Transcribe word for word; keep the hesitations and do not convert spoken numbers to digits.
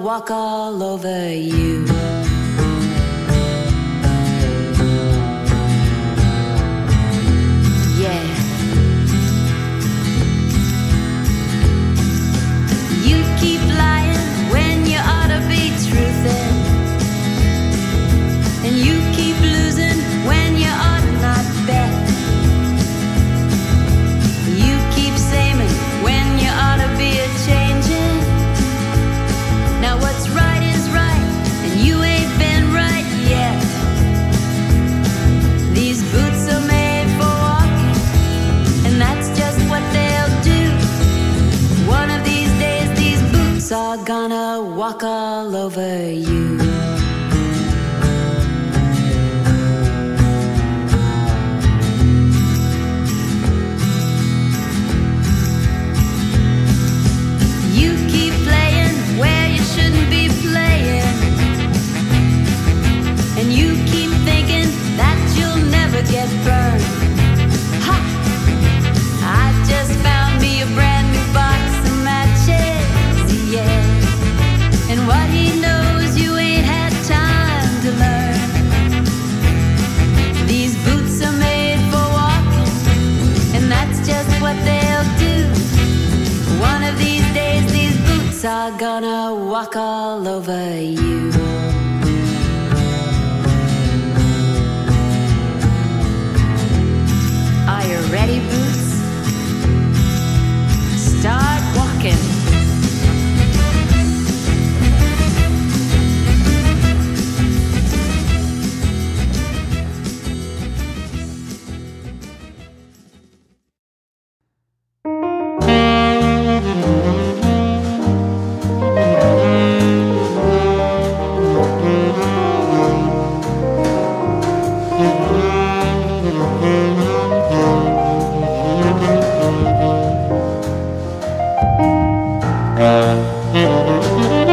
walk all over you. Yeah. You keep lying when you ought to be truthing, and you keep losing when you ought to not bet. You keep saying when you ought to be a changing. Now what's right is right, and you ain't been right yet. These boots are made for walking, and that's just what they'll do. One of these days these boots are gonna walk all over you. You keep playing where you shouldn't be playing, and you keep thinking that you'll never get burned. Ha! I just found me a brand new box of matches, yeah. And what he knows you ain't had time to learn. These boots are made for walking, and that's just what they'll do. One of these days these boots are gonna walk all over you. Are you ready, boots? Start walking. Uh,